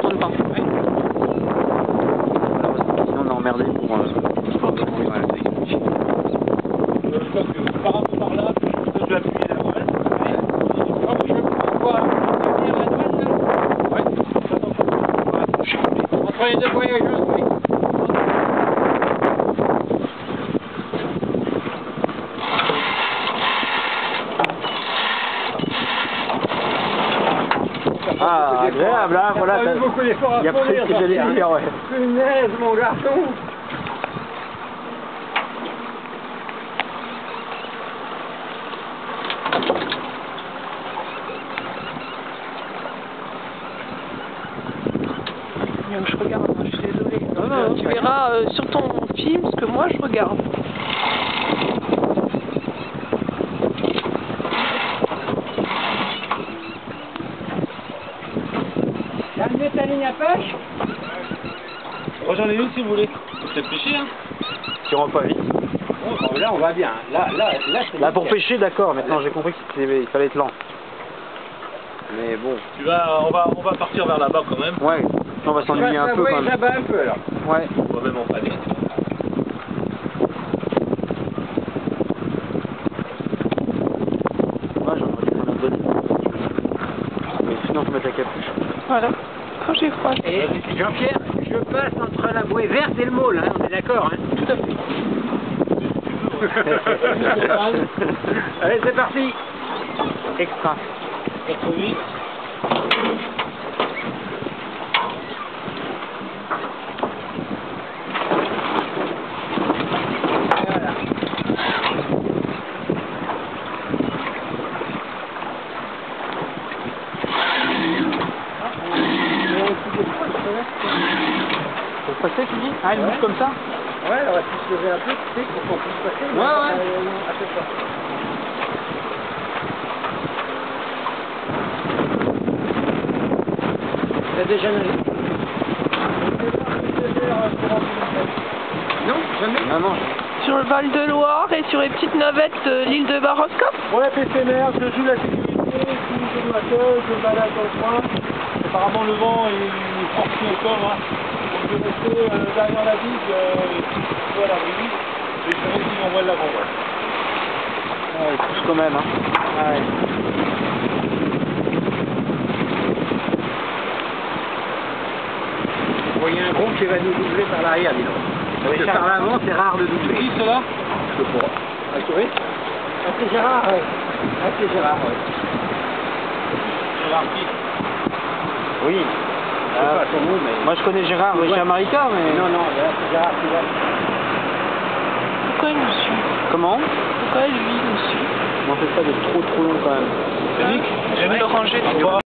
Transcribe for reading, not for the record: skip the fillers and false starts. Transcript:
tourne pas. Ouais. Sinon on est emmerdé pour de bruit. Ouais, je pense que par un peu par là, je peux appuyer la voile. Quand je vois venir la droite, là. Ouais. Entre les deux voyageuses, oui. Ah, agréable, hein, voilà. Il y a beaucoup d'efforts à il y a fournir. presque de l'élire, ouais. Punaise, mon garçon. Je regarde, je suis désolée. Non, Tu verras sur ton film ce que moi je regarde. T'as amené ta ligne à pêche? Moi j'en ai une si vous voulez. Vous peut-être pêcher, hein? Tu rentres pas vite. Bon, là on va bien. Là pour pêcher, d'accord. Maintenant j'ai compris qu'il fallait être lent. Mais bon. On va partir vers là-bas quand même. Ouais. On va s'ennuyer un peu quand même. Là-bas un peu alors. Ouais. On va même en paner. Ouais, j'en aurais dû prendre un bonnet. Mais sinon faut mettre la capuche. Voilà. Quand j'ai froid. Et Jean-Pierre, je passe entre la bouée verte et le môle, hein, on est d'accord, hein? Tout à fait. Allez, c'est parti. Extra. 88. Voilà. Faut passer, tu dis? Ah, elle bouge comme ça? Ouais, on va se lever un peu, tu sais, pour qu'on puisse passer. Ouais, ouais. À chaque fois. T'as déjà nagé? Non, jamais? Non, non. Sur le Val de Loire et sur les petites navettes de l'île de Barosca. Ouais, PCMR, je joue la sécurité, je joue ma queue, je balade dans le coin. Apparemment, le vent est forti encore, hein. Donc, je vais rester derrière la digue, à l'abri, et je verrai s'il m'envoie de l'avant, ouais. Ouais, il pousse quand même, hein. Ouais. Bon, il y a un groupe qui va nous doubler par l'arrière, dis donc. Parce que par l'avant, c'est rare de doubler. Qui, ceux-là? Je sais pas. Ah, tu vois? Ah, c'est Gérard, ouais. Ah, c'est Gérard, ouais. Gérard qui? Oui. Je sais pas son nom, mais... Moi je connais Gérard Richard Marica, mais... Non, non, là, c'est Gérard qui va. Pourquoi je me suis? Comment? Pourquoi je vis dessus? M'en fais pas de trop long quand même. Je vais le ranger.